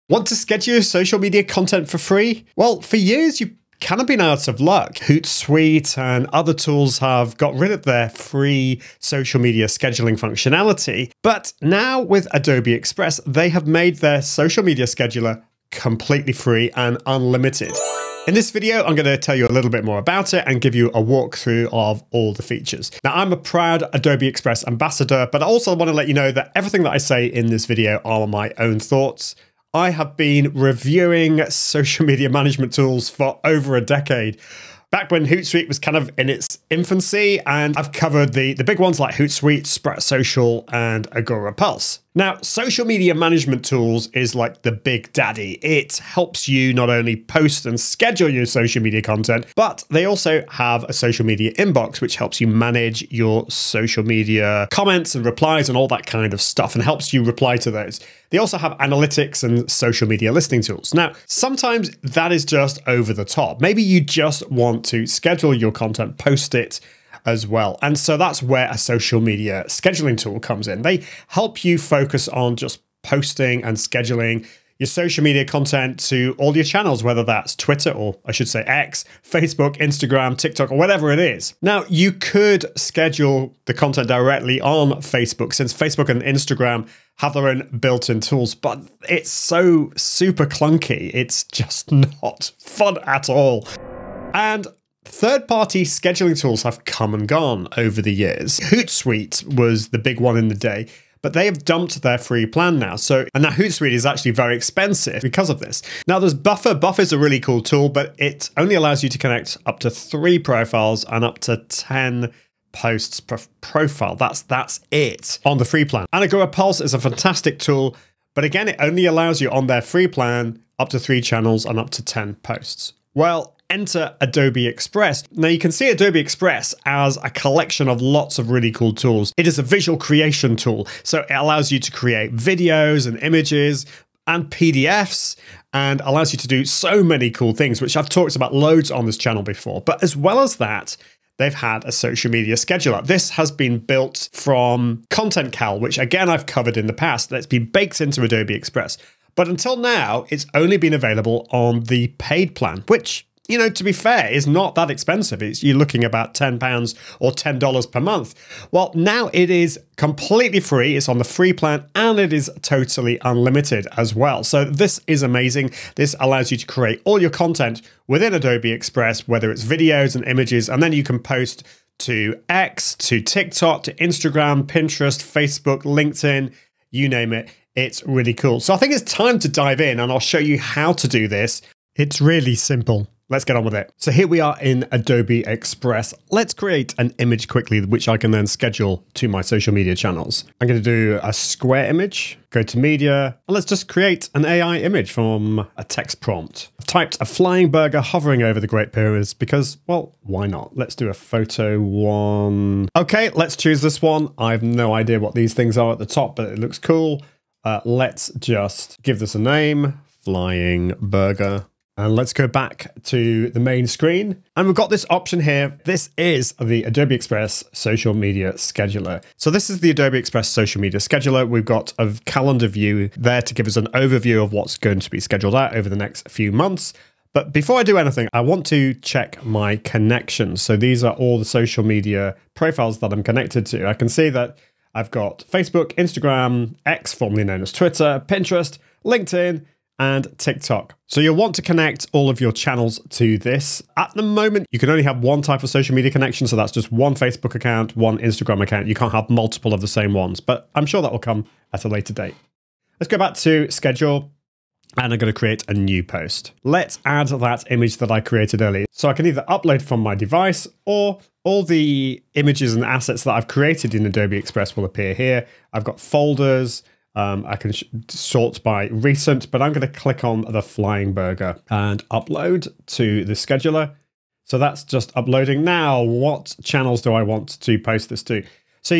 Want to schedule your social media content for free? Well, for years you've kind of been out of luck. Hootsuite and other tools have got rid of their free social media scheduling functionality. But now with Adobe Express, they have made their social media scheduler completely free and unlimited. In this video, I'm going to tell you a little bit more about it and give you a walkthrough of all the features. Now, I'm a proud Adobe Express ambassador, but I also want to let you know that everything that I say in this video are my own thoughts. I have been reviewing social media management tools for over a decade. Back when Hootsuite was kind of in its infancy, and I've covered the big ones like Hootsuite, Sprout Social, and Agora Pulse. Now, social media management tools is like the big daddy. It helps you not only post and schedule your social media content, but they also have a social media inbox, which helps you manage your social media comments and replies and all that kind of stuff, and helps you reply to those. They also have analytics and social media listening tools. Now, sometimes that is just over the top. Maybe you just want to schedule your content, post it as well. And so that's where a social media scheduling tool comes in. They help you focus on just posting and scheduling your social media content to all your channels, whether that's Twitter, or I should say X, Facebook, Instagram, TikTok, or whatever it is. Now, you could schedule the content directly on Facebook, since Facebook and Instagram have their own built-in tools, but it's so super clunky. It's just not fun at all. And third-party scheduling tools have come and gone over the years. Hootsuite was the big one in the day, but they have dumped their free plan now. And now Hootsuite is actually very expensive because of this. Now there's Buffer. Buffer is a really cool tool, but it only allows you to connect up to 3 profiles and up to 10 posts per profile. That's it on the free plan. And Agora Pulse is a fantastic tool, but again, it only allows you on their free plan up to 3 channels and up to 10 posts. Well, enter Adobe Express. Now you can see Adobe Express as a collection of lots of really cool tools. It is a visual creation tool, so it allows you to create videos and images and PDFs, and allows you to do so many cool things, which I've talked about loads on this channel before. But as well as that, they've had a social media scheduler. This has been built from Content Cal, which again I've covered in the past. That's been baked into Adobe Express. But until now, it's only been available on the paid plan, which, you know, to be fair, is not that expensive. You're looking about £10 or $10 per month. Well, now it is completely free. It's on the free plan, and it is totally unlimited as well. So this is amazing. This allows you to create all your content within Adobe Express, whether it's videos and images, and then you can post to X, to TikTok, to Instagram, Pinterest, Facebook, LinkedIn, you name it. It's really cool. So I think it's time to dive in, and I'll show you how to do this. It's really simple. Let's get on with it. So here we are in Adobe Express. Let's create an image quickly, which I can then schedule to my social media channels. I'm going to do a square image, go to media, and let's just create an AI image from a text prompt. I've typed a flying burger hovering over the Great Pyramids because, well, why not? Let's do a photo one. Okay, let's choose this one. I have no idea what these things are at the top, but it looks cool. Let's just give this a name, flying burger. And let's go back to the main screen. And we've got this option here. This is the Adobe Express Social Media Scheduler. So this is the Adobe Express Social Media Scheduler. We've got a calendar view there to give us an overview of what's going to be scheduled out over the next few months. But before I do anything, I want to check my connections. So these are all the social media profiles that I'm connected to. I can see that I've got Facebook, Instagram, X, formerly known as Twitter, Pinterest, LinkedIn, and TikTok. So you'll want to connect all of your channels to this. At the moment, you can only have one type of social media connection. So that's just one Facebook account, one Instagram account. You can't have multiple of the same ones, but I'm sure that will come at a later date. Let's go back to schedule, and I'm going to create a new post. Let's add that image that I created earlier. So I can either upload from my device, or all the images and assets that I've created in Adobe Express will appear here. I've got folders. I can sort by recent, but I'm going to click on the flying burger and upload to the scheduler. So that's just uploading. Now, what channels do I want to post this to? So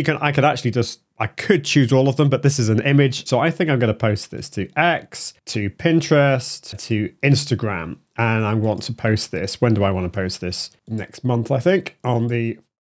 I could choose all of them, but this is an image. So I think I'm going to post this to X, to Pinterest, to Instagram. And I want to post this. When do I want to post this? Next month, I think, on the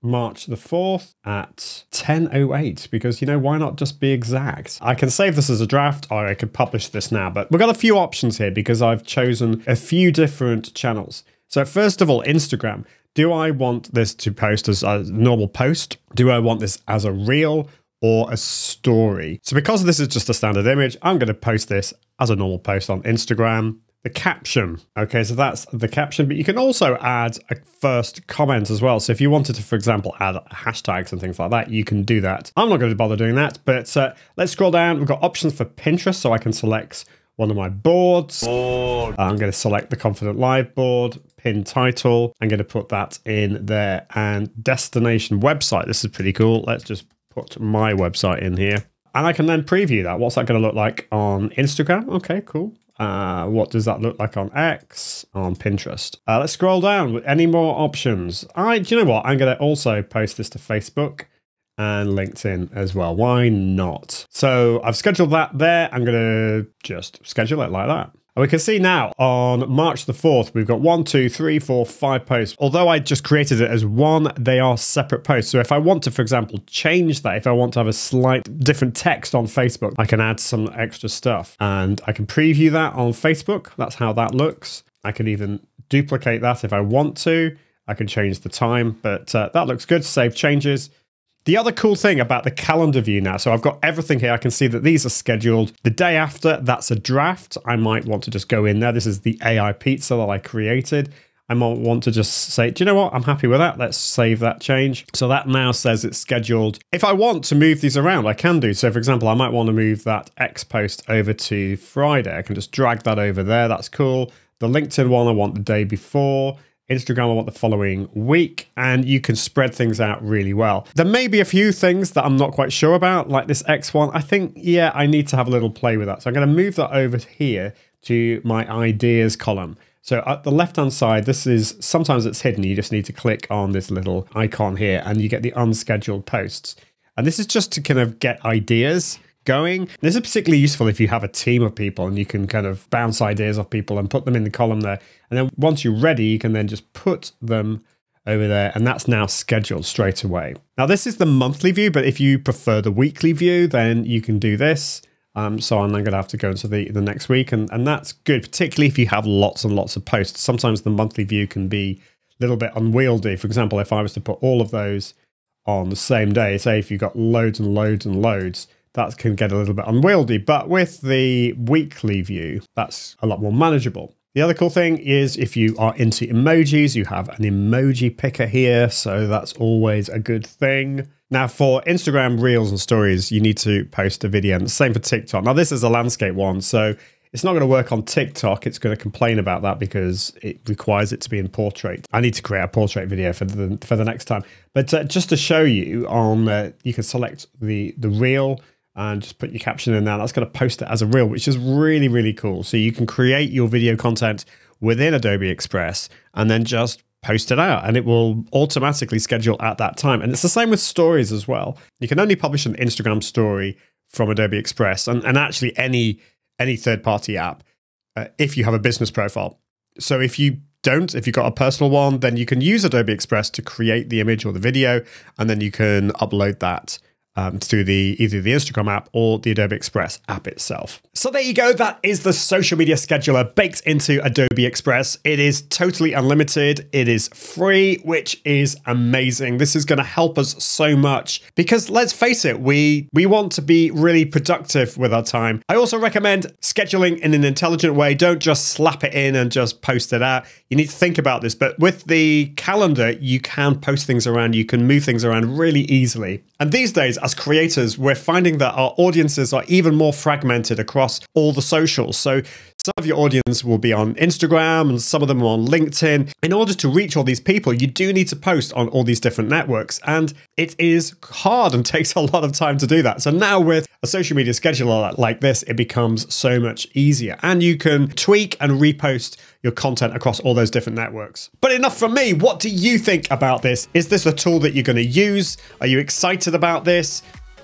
March the 4th at 10:08, because, you know, why not just be exact? I can save this as a draft, or I could publish this now, but we've got a few options here because I've chosen a few different channels. So first of all, Instagram. Do I want this to post as a normal post? Do I want this as a reel or a story? So because this is just a standard image, I'm going to post this as a normal post on Instagram. The caption. Okay, so that's the caption, but you can also add a first comment as well. So if you wanted to, for example, add hashtags and things like that, you can do that. I'm not going to bother doing that, but let's scroll down. We've got options for Pinterest, so I can select one of my boards. I'm going to select the Confident Live board, pin title. I'm going to put that in there, and destination website. This is pretty cool. Let's just put my website in here, and I can then preview that. What's that going to look like on Instagram? Okay, cool. What does that look like on X, on Pinterest? Let's scroll down with any more options. Do you know what? I'm going to also post this to Facebook and LinkedIn as well. Why not? So I've scheduled that there. I'm going to just schedule it like that. And we can see now on March the 4th, we've got 1, 2, 3, 4, 5 posts. Although I just created it as one, they are separate posts. So if I want to, for example, change that, if I want to have a slight different text on Facebook, I can add some extra stuff and I can preview that on Facebook. That's how that looks. I can even duplicate that if I want to. I can change the time, but that looks good. Save changes. The other cool thing about the calendar view now, so I've got everything here. I can see that these are scheduled the day after. That's a draft. I might want to just go in there. This is the AI pizza that I created. I might want to just say, do you know what? I'm happy with that. Let's save that change. So that now says it's scheduled. If I want to move these around, I can do. So for example, I might want to move that X post over to Friday. I can just drag that over there. That's cool. The LinkedIn one, I want the day before. Instagram, I want the following week, and you can spread things out really well. There may be a few things that I'm not quite sure about, like this X one. I think, yeah, I need to have a little play with that. So I'm going to move that over here to my ideas column. So at the left-hand side, this is, sometimes it's hidden. You just need to click on this little icon here and you get the unscheduled posts. And this is just to kind of get ideas going. This is particularly useful if you have a team of people and you can kind of bounce ideas off people and put them in the column there. And then once you're ready, you can then just put them over there, and that's now scheduled straight away. Now this is the monthly view, but if you prefer the weekly view, then you can do this. So I'm going to have to go into the next week, and that's good, particularly if you have lots and lots of posts. Sometimes the monthly view can be a little bit unwieldy. For example, if I was to put all of those on the same day, say if you've got loads and loads and loads, that can get a little bit unwieldy. But with the weekly view, that's a lot more manageable. The other cool thing is if you are into emojis, you have an emoji picker here. So that's always a good thing. Now for Instagram Reels and Stories, you need to post a video, and the same for TikTok. Now this is a landscape one, so it's not going to work on TikTok. It's going to complain about that because it requires it to be in portrait. I need to create a portrait video for the next time. But just to show you, you can select the reel and just put your caption in there. That's going to post it as a reel, which is really, really cool. So you can create your video content within Adobe Express and then just post it out, and it will automatically schedule at that time. And it's the same with stories as well. You can only publish an Instagram story from Adobe Express and actually any third-party app if you have a business profile. So if you've got a personal one, then you can use Adobe Express to create the image or the video, and then you can upload that through either the Instagram app or the Adobe Express app itself. So there you go. That is the social media scheduler baked into Adobe Express. It is totally unlimited. It is free, which is amazing. This is going to help us so much because let's face it, we want to be really productive with our time. I also recommend scheduling in an intelligent way. Don't just slap it in and just post it out. You need to think about this. But with the calendar, you can post things around. You can move things around really easily. And these days, as creators, we're finding that our audiences are even more fragmented across all the socials. So some of your audience will be on Instagram and some of them are on LinkedIn. In order to reach all these people, you do need to post on all these different networks. And it is hard and takes a lot of time to do that. So now with a social media scheduler like this, it becomes so much easier. And you can tweak and repost your content across all those different networks. But enough from me. What do you think about this? Is this a tool that you're going to use? Are you excited about this?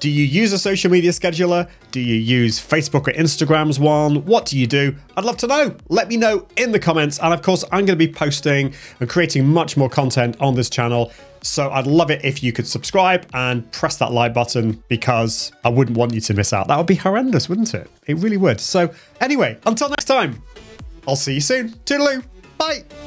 Do you use a social media scheduler? Do you use Facebook or Instagram's one? What do you do? I'd love to know. Let me know in the comments. And of course, I'm going to be posting and creating much more content on this channel. So I'd love it if you could subscribe and press that like button, because I wouldn't want you to miss out. That would be horrendous, wouldn't it? It really would. So anyway, until next time, I'll see you soon. Toodaloo. Bye.